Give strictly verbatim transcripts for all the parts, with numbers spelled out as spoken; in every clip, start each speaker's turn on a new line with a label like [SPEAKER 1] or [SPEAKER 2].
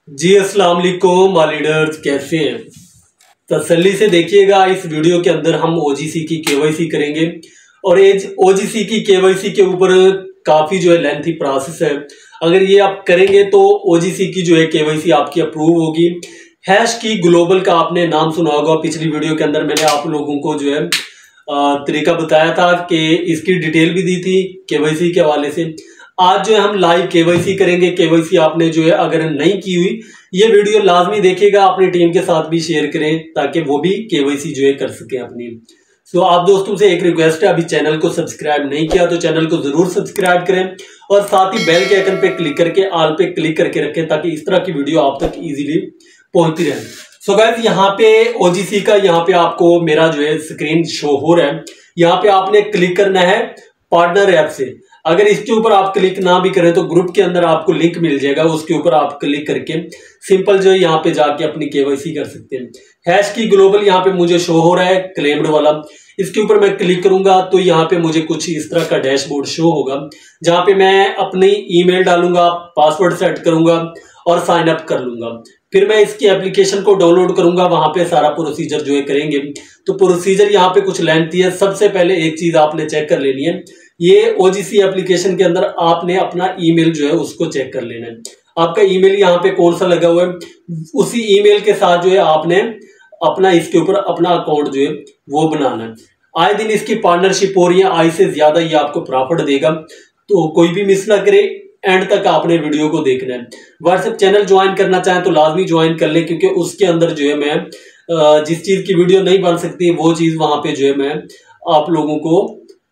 [SPEAKER 1] जी अस्सलाम वालेकुम लीडर्स, कैसे हैं? तसल्ली से देखिएगा। इस वीडियो के अंदर हम ओजीसी की केवाईसी करेंगे और एज ओजीसी की केवाईसी के ऊपर काफी जो है लेंथी प्रोसेस है। अगर ये आप करेंगे तो ओजीसी की जो है केवाईसी आपकी अप्रूव होगी। हैश की ग्लोबल का आपने नाम सुना होगा। पिछली वीडियो के अंदर मैंने आप लोगों को जो है तरीका बताया था कि इसकी डिटेल भी दी थी केवाईसी के हवाले से। आज जो है हम लाइव केवाईसी करेंगे। केवाईसी आपने जो है अगर नहीं की हुई, ये वीडियो लाजमी देखिएगा, अपनी टीम के साथ भी शेयर करें ताकि वो भी केवाईसी जो है कर सके अपनी। सो आप दोस्तों से एक रिक्वेस्ट है, अभी चैनल को सब्सक्राइब नहीं किया तो चैनल को जरूर सब्सक्राइब करें और साथ ही बेल के आइकन पे क्लिक करके ऑल पे क्लिक करके रखें ताकि इस तरह की वीडियो आप तक इजीली पहुंचती रहे। सो गाइस, यहाँ पे ओजीसी का यहाँ पे आपको मेरा जो है स्क्रीन शो हो रहा है। यहाँ पे आपने क्लिक करना है पार्टनर ऐप से। अगर इसके ऊपर आप क्लिक ना भी करें तो ग्रुप के अंदर आपको लिंक मिल जाएगा, उसके ऊपर आप क्लिक करके सिंपल जो है यहाँ पे जाके अपनी केवाईसी कर सकते हैं। हैश की ग्लोबल यहाँ पे मुझे शो हो रहा है क्लेम्ड वाला। इसके ऊपर मैं क्लिक करूंगा तो यहाँ पे मुझे कुछ इस तरह का डैशबोर्ड शो होगा, जहां पे मैं अपनी ईमेल डालूंगा, पासवर्ड सेट करूंगा और साइन अप कर लूंगा। फिर मैं इसकी एप्लीकेशन को डाउनलोड करूंगा, वहां पे सारा प्रोसीजर जो है करेंगे। तो प्रोसीजर यहाँ पे कुछ लेंथी है। सबसे पहले एक चीज आपने चेक कर लेनी है, ये ओजीसी एप्लीकेशन के अंदर आपने अपना ईमेल जो है उसको चेक कर लेना है। आपका ईमेल यहाँ पे कौन सा लगा हुआ है, उसी ईमेल के साथ जो है आपने अपना इसके ऊपर अपना अकाउंट जो है वो बनाना है। आए दिन इसकी पार्टनरशिप हो रही है, आई से ज्यादा ये आपको प्रॉफिट देगा। तो कोई भी मिस ना करे, एंड तक आपने वीडियो को देखना है। व्हाट्सएप चैनल ज्वाइन करना चाहें तो लाजमी ज्वाइन कर ले, क्योंकि उसके अंदर जो है मैं जिस चीज की वीडियो नहीं बन सकती वो चीज वहां पे जो है मैं आप लोगों को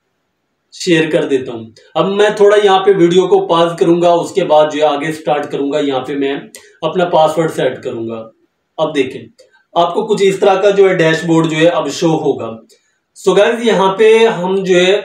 [SPEAKER 1] शेयर कर देता हूं। अब मैं थोड़ा यहाँ पे वीडियो को पॉज करूंगा, उसके बाद जो है आगे स्टार्ट करूंगा। यहाँ पे मैं अपना पासवर्ड सेट करूंगा। अब देखें, आपको कुछ इस तरह का जो है डैशबोर्ड जो है अब शो होगा। सो गाइस, यहाँ पे हम जो है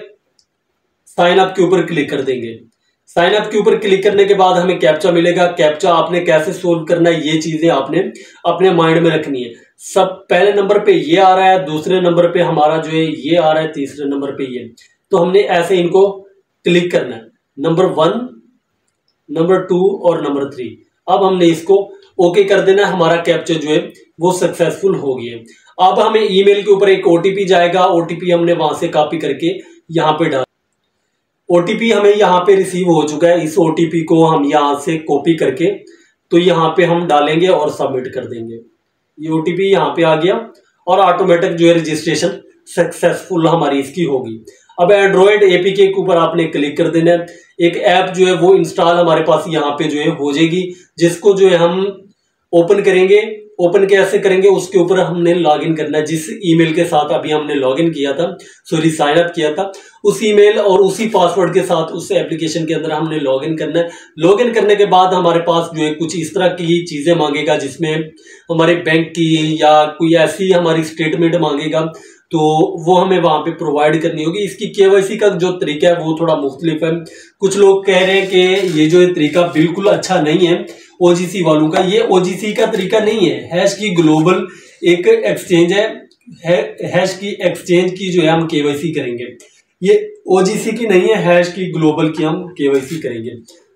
[SPEAKER 1] साइन अप के ऊपर क्लिक कर देंगे। साइन अप के ऊपर क्लिक करने के बाद हमें कैप्चा मिलेगा। कैप्चा आपने कैसे सोल्व करना है, ये चीजें आपने अपने माइंड में रखनी है। सब पहले नंबर पे ये आ रहा है, दूसरे नंबर पे हमारा जो है ये आ रहा है, तीसरे नंबर पे ये। तो हमने ऐसे इनको क्लिक करना है, नंबर वन, नंबर टू और नंबर थ्री। अब हमने इसको ओके कर देना है। हमारा कैप्चा जो है वो सक्सेसफुल हो गया है। अब हमें ईमेल के ऊपर एक ओटीपी जाएगा। ओटीपी हमने वहां से कॉपी करके यहाँ पे डाल। ओटीपी हमें यहाँ पे रिसीव हो चुका है। इस ओटीपी को हम यहाँ से कॉपी करके तो यहाँ पे हम डालेंगे और सबमिट कर देंगे। ये ओटीपी यहाँ पे आ गया और ऑटोमेटिक जो है रजिस्ट्रेशन सक्सेसफुल हमारी इसकी होगी। अब एंड्रॉयड एपीके के ऊपर आपने क्लिक कर देना है। एक ऐप जो है वो इंस्टॉल हमारे पास यहाँ पे जो है हो जाएगी, जिसको जो है हम ओपन करेंगे। ओपन कैसे करेंगे, उसके ऊपर हमने लॉगिन करना है। जिस ईमेल के साथ अभी हमने लॉगिन किया था, सॉरी साइन अप किया था, उस ईमेल और उसी पासवर्ड के साथ उस एप्लीकेशन के अंदर हमने लॉगिन करना है। लॉगिन करने के बाद हमारे पास जो है कुछ इस तरह की चीजें मांगेगा, जिसमें हमारे बैंक की या कोई ऐसी हमारी स्टेटमेंट मांगेगा, तो वो हमें वहां पे प्रोवाइड करनी होगी। इसकी केवाईसी का जो तरीका है वो थोड़ा मुख्तलिफ है। कुछ लोग कह रहे हैं कि ये जो तरीका बिल्कुल अच्छा नहीं है ओजीसी वालों का। ये ओजीसी का तरीका नहीं है। हैश की ग्लोबल एक एक्सचेंज है, है हैश की एक्सचेंज की जो है हम केवाईसी करेंगे। ये ओजीसी की नहीं है, हैश की ग्लोबल की हम केवाईसी करेंगे।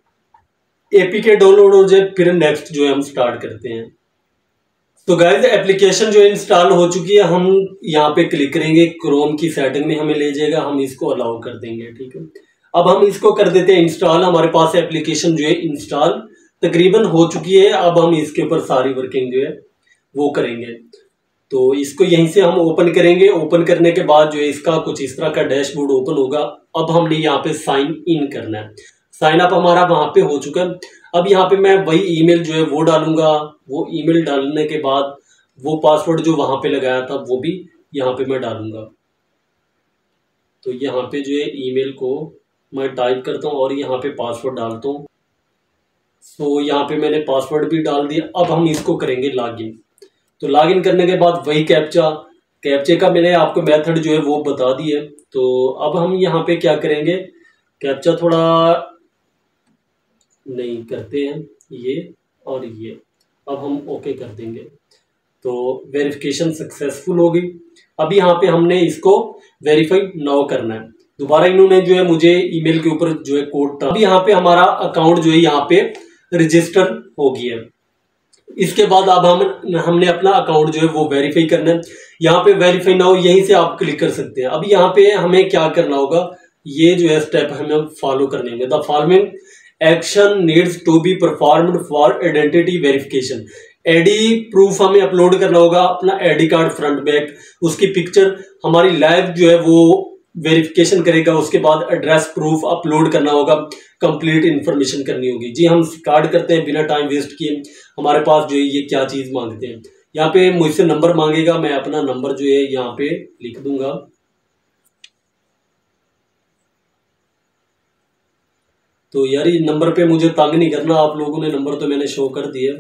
[SPEAKER 1] एपीके डाउनलोड हो जाए फिर नेक्स्ट जो है हम स्टार्ट करते हैं। तो गाइस, एप्लीकेशन जो इंस्टॉल हो चुकी है, हम यहाँ पे क्लिक करेंगे, क्रोम की सेटिंग में हमें ले जाएगा, हम इसको अलाउ कर देंगे। ठीक है, अब हम इसको कर देते हैं इंस्टॉल। हमारे पास एप्लीकेशन जो है इंस्टॉल तकरीबन हो चुकी है। अब हम इसके ऊपर सारी वर्किंग जो है वो करेंगे। तो इसको यहीं से हम ओपन करेंगे। ओपन करने के बाद जो है इसका कुछ इस तरह का डैशबोर्ड ओपन होगा। अब हमने यहाँ पे साइन इन करना है। साइन अप हमारा वहां पे हो चुका है। अब यहाँ पे मैं वही ईमेल जो है वो डालूंगा। वो ईमेल डालने के बाद वो पासवर्ड जो वहां पे लगाया था वो भी यहाँ पे मैं डालूंगा। तो यहाँ पे जो है ईमेल को मैं टाइप करता हूँ और यहाँ पे पासवर्ड डालता हूँ। तो यहाँ पे मैंने पासवर्ड भी डाल दिया। अब हम इसको करेंगे लॉगिन। तो लॉगिन करने के बाद वही कैप्चा, कैप्चे का मैंने आपको मेथड जो है वो बता दिया। तो अब हम यहाँ पे क्या करेंगे, कैप्चा थोड़ा नहीं करते हैं ये और ये। अब हम ओके कर देंगे तो वेरिफिकेशन सक्सेसफुल होगी। अब यहाँ पे हमने इसको वेरीफाई नाउ करना है। दोबारा इन्होंने जो है मुझे ईमेल के ऊपर जो है कोड था। अब यहाँ पे हमारा अकाउंट जो है यहाँ पे रजिस्टर हो गया है। इसके बाद अब हम हमने अपना अकाउंट जो है वो वेरीफाई करना है। यहाँ पे वेरीफाई नाउ यहीं से आप क्लिक कर सकते हैं। अब यहाँ पे हमें क्या करना होगा, ये जो है स्टेप हमें फॉलो करने होंगे। The following action needs to be performed for identity verification. ID proof हमें अपलोड करना होगा, अपना एडी कार्ड फ्रंट बैक, उसकी पिक्चर हमारी लाइव जो है वो वेरिफिकेशन करेगा। उसके बाद एड्रेस प्रूफ अपलोड करना होगा, कंप्लीट इन्फॉर्मेशन करनी होगी। जी हम स्टार्ट करते हैं बिना टाइम वेस्ट किए। हमारे पास जो है ये क्या चीज मांगते हैं, यहाँ पे मुझसे नंबर मांगेगा, मैं अपना नंबर जो है यहाँ पे लिख दूंगा। तो यार ये नंबर पे मुझे तंग नहीं करना, आप लोगों ने नंबर तो मैंने शो कर दिया।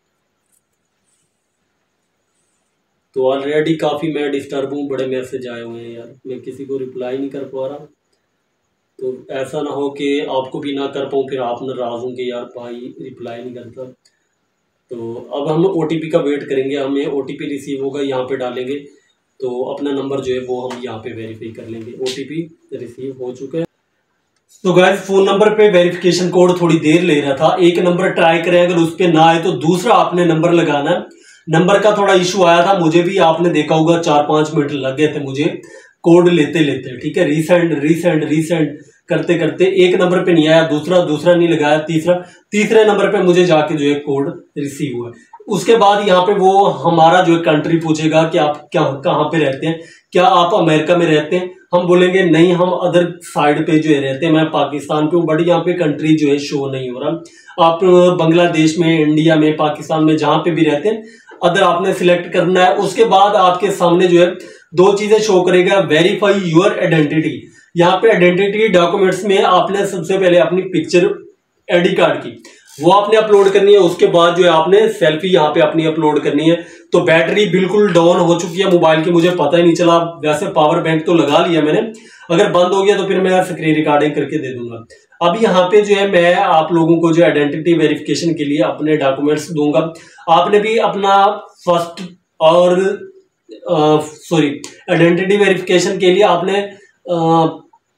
[SPEAKER 1] तो ऑलरेडी काफी मैं डिस्टर्ब हूँ, बड़े मैसेज आए हुए हैं यार, मैं किसी को रिप्लाई नहीं कर पा रहा। तो ऐसा ना हो कि आपको भी ना कर पाऊँ फिर आप नाराज होंगे यार भाई रिप्लाई नहीं करता। तो अब हम ओटीपी का वेट करेंगे, हमें ओटीपी रिसीव होगा, यहाँ पे डालेंगे तो अपना नंबर जो है वो हम यहाँ पे वेरीफाई कर लेंगे। ओटीपी रिसीव हो चुका है। तो गाइस फोन नंबर पे वेरिफिकेशन कोड थोड़ी देर ले रहा था, एक नंबर ट्राई करें, अगर उस पर ना आए तो दूसरा आपने नंबर लगाना है। नंबर का थोड़ा इशू आया था मुझे भी, आपने देखा होगा चार पांच मिनट लग गए थे मुझे कोड लेते लेते, ठीक है। रीसेंड रीसेंड रीसेंड करते करते एक नंबर पे नहीं आया, दूसरा दूसरा नहीं लगाया, तीसरा तीसरे नंबर पे मुझे जाके जो है कोड रिसीव हुआ। उसके बाद यहाँ पे वो हमारा जो है कंट्री पूछेगा कि आप क्या कहाँ पे रहते हैं, क्या आप अमेरिका में रहते हैं। हम बोलेंगे नहीं हम अदर साइड पे जो है रहते हैं, मैं पाकिस्तान पे हूँ, बट यहाँ पे कंट्री जो है शो नहीं हो रहा। आप बांग्लादेश में, इंडिया में, पाकिस्तान में जहां पे भी रहते हैं अदर आपने सिलेक्ट करना है। उसके बाद आपके सामने जो है दो चीजें शो करेगा, वेरीफाई योर आइडेंटिटी। यहाँ पे आइडेंटिटी डॉक्यूमेंट्स में आपने सबसे पहले अपनी पिक्चर आईडी कार्ड की वो आपने अपलोड करनी है। उसके बाद जो है आपने सेल्फी यहाँ पे अपनी अपलोड करनी है। तो बैटरी बिल्कुल डाउन हो चुकी है मोबाइल की, मुझे पता ही नहीं चला। वैसे पावर बैंक तो लगा लिया मैंने, अगर बंद हो गया तो फिर मैं स्क्रीन रिकॉर्डिंग करके दे दूंगा। अब यहाँ पे जो है मैं आप लोगों को जो आइडेंटिटी वेरिफिकेशन के लिए अपने डॉक्यूमेंट्स दूंगा। आपने भी अपना फर्स्ट और सॉरी आइडेंटिटी वेरिफिकेशन के लिए आपने आ,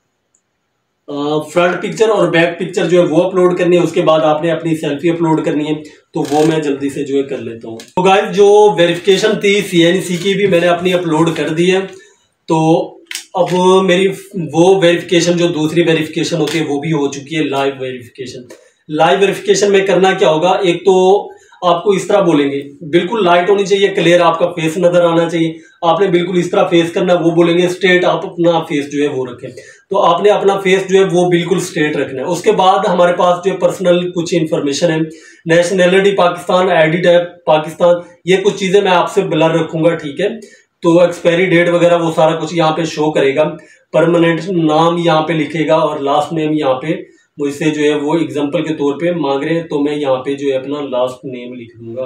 [SPEAKER 1] फ्रंट पिक्चर और बैक पिक्चर जो है वो अपलोड करनी है। उसके बाद आपने अपनी सेल्फी अपलोड करनी है, तो वो मैं जल्दी से जो है कर लेता हूँ। तो गाइस जो वेरिफिकेशन थी सीएनसी की भी मैंने अपनी अपलोड कर दी है। तो अब मेरी वो वेरिफिकेशन जो दूसरी वेरिफिकेशन होती है वो भी हो चुकी है, लाइव वेरिफिकेशन। लाइव वेरिफिकेशन में करना क्या होगा, एक तो आपको इस तरह बोलेंगे, बिल्कुल लाइट होनी चाहिए, क्लियर आपका फेस नजर आना चाहिए। आपने बिल्कुल इस तरह फेस करना, वो बोलेंगे स्ट्रेट आप अपना फेस जो है वो रखें। तो आपने अपना फेस जो है वो बिल्कुल स्ट्रेट रखना है। उसके बाद हमारे पास जो पर्सनल कुछ इन्फॉर्मेशन है, nationality Pakistan, ID type Pakistan, ये कुछ चीजें मैं आपसे ब्लर रखूंगा, ठीक है। तो एक्सपायरी डेट वगैरह वो सारा कुछ यहाँ पे शो करेगा। परमानेंट नाम यहाँ पे लिखेगा और लास्ट नेम यहाँ पे मुझसे जो है वो एग्जांपल के तौर पे मांग रहे हैं, तो मैं यहाँ पे जो है अपना लास्ट नेम लिख दूंगा।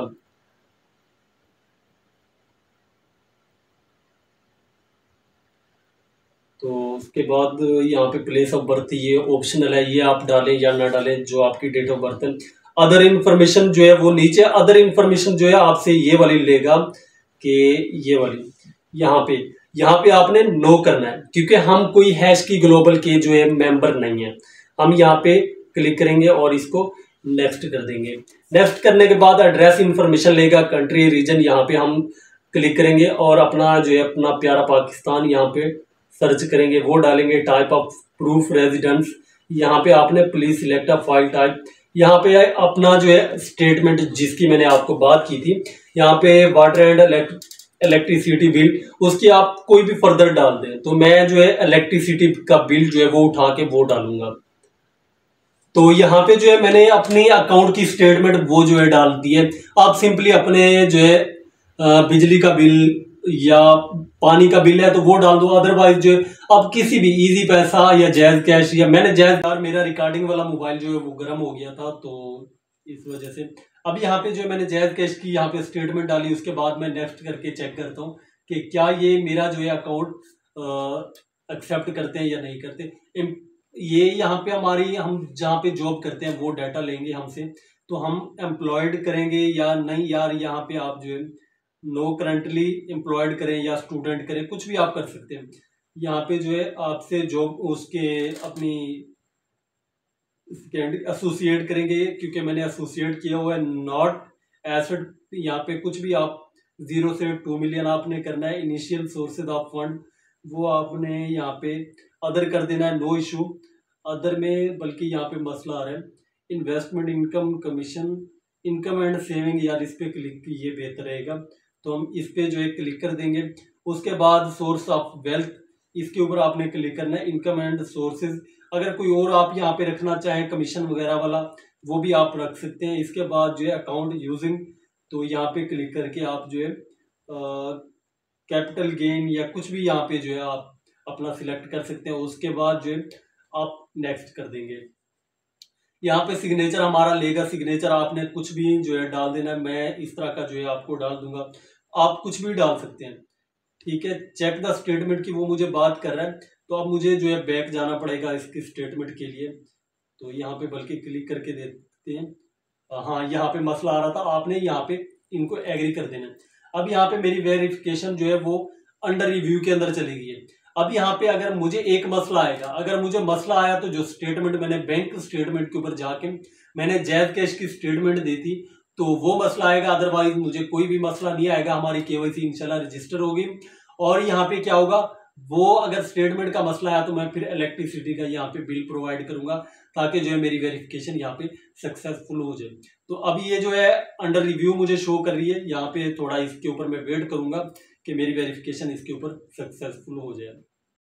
[SPEAKER 1] तो उसके बाद यहाँ पे प्लेस ऑफ बर्थ ये ऑप्शनल है, ये आप डालें या ना डालें, जो आपकी डेट ऑफ बर्थ है। अदर इन्फॉर्मेशन जो है वो नीचे अदर इन्फॉर्मेशन जो है आपसे ये वाली लेगा कि ये वाली यहाँ पे यहाँ पे आपने नो करना है, क्योंकि हम कोई हैश की ग्लोबल के जो है मेंबर नहीं है। हम यहाँ पे क्लिक करेंगे और इसको नेक्स्ट कर देंगे। नेक्स्ट करने के बाद एड्रेस इन्फॉर्मेशन लेगा, कंट्री रीजन यहाँ पे हम क्लिक करेंगे और अपना जो है अपना प्यारा पाकिस्तान यहाँ पे सर्च करेंगे, वो डालेंगे। टाइप ऑफ प्रूफ रेजिडेंस, यहाँ पे आपने please select a file type. यहाँ पे अपना जो है स्टेटमेंट जिसकी मैंने आपको बात की थी, यहाँ पे वाटर एंड इलेक्ट्रिसिटी बिल, उसकी आप कोई भी फर्दर डाल दें। तो मैं जो है इलेक्ट्रिसिटी का बिल जो है वो उठा के वो डालूंगा। तो यहाँ पे जो है मैंने अपनी अकाउंट की स्टेटमेंट वो जो है डाल दी है। आप सिंपली अपने जो है बिजली का बिल या पानी का बिल है तो वो डाल दो। अदरवाइज जो है आप किसी भी इजी पैसा या जैज कैश, या मैंने जैज यार मेरा रिकॉर्डिंग वाला मोबाइल जो है वो गर्म हो गया था तो इस वजह से। अब यहाँ पे जो है मैंने जैज कैश की यहाँ पे स्टेटमेंट डाली। उसके बाद मैं नेक्स्ट करके चेक करता हूँ कि क्या ये मेरा जो है अकाउंट एक्सेप्ट करते हैं या नहीं करते। ये यहाँ पे हमारी हम जहाँ पे जॉब करते हैं वो डाटा लेंगे हमसे, तो हम एम्प्लॉयड करेंगे या नहीं। यार यहाँ पे आप जो है नो करंटली एम्प्लॉयड करें या स्टूडेंट करें, कुछ भी आप कर सकते हैं। यहाँ पे जो है आपसे जॉब उसके अपनी एसोसिएट करेंगे, क्योंकि मैंने एसोसिएट किया हुआ है। नॉट एसेट यहाँ पे कुछ भी आप जीरो से टू मिलियन आपने करना है। इनिशियल सोर्सेज ऑफ फंड वो आपने यहाँ पे अदर कर देना है, नो इशू। अदर में बल्कि यहाँ पे मसला आ रहा है investment income commission income and saving, यार इस पे क्लिक ये बेहतर रहेगा, तो हम इस पे जो है क्लिक कर देंगे। उसके बाद सोर्स ऑफ वेल्थ, इसके ऊपर आपने क्लिक करना है। इनकम एंड सोर्सेज, अगर कोई और आप यहाँ पे रखना चाहें कमीशन वगैरह वाला वो भी आप रख सकते हैं। इसके बाद जो है अकाउंट यूजिंग, तो यहाँ पे क्लिक करके आप जो है कैपिटल गेन या कुछ भी यहाँ पे जो है आप अपना सिलेक्ट कर सकते हैं। उसके बाद जो है आप नेक्स्ट कर देंगे। यहाँ पे सिग्नेचर हमारा लेगा, सिग्नेचर आपने कुछ भी जो है डाल देना है। मैं इस तरह का जो है आपको डाल दूंगा, आप कुछ भी डाल सकते हैं, ठीक है। चेक द स्टेटमेंट की वो मुझे बात कर रहा है, तो अब मुझे जो है बैक जाना पड़ेगा इसकी स्टेटमेंट के लिए। तो यहाँ पे बल्कि क्लिक करके देते हैं। हाँ, यहाँ पे मसला आ रहा था, आपने यहाँ पे इनको एग्री कर देना। अब यहाँ पे मेरी वेरिफिकेशन जो है वो अंडर रिव्यू के अंदर चली गई है। अब यहाँ पे अगर मुझे एक मसला आएगा, अगर मुझे मसला आया तो जो स्टेटमेंट मैंने बैंक स्टेटमेंट के ऊपर जाके मैंने जैज कैश की स्टेटमेंट दी थी तो वो मसला आएगा, अदरवाइज मुझे कोई भी मसला नहीं आएगा। हमारी केवाईसी इंशाल्लाह रजिस्टर होगी। और यहाँ पे क्या होगा, वो अगर स्टेटमेंट का मसला आया तो मैं फिर इलेक्ट्रिसिटी का यहाँ पे बिल प्रोवाइड करूंगा ताकि जो है मेरी वेरिफिकेशन यहाँ पे सक्सेसफुल हो जाए। तो अब ये जो है अंडर रिव्यू मुझे शो कर रही है, यहाँ पे थोड़ा इसके ऊपर मैं वेट करूंगा कि मेरी वेरिफिकेशन इसके ऊपर सक्सेसफुल हो जाए।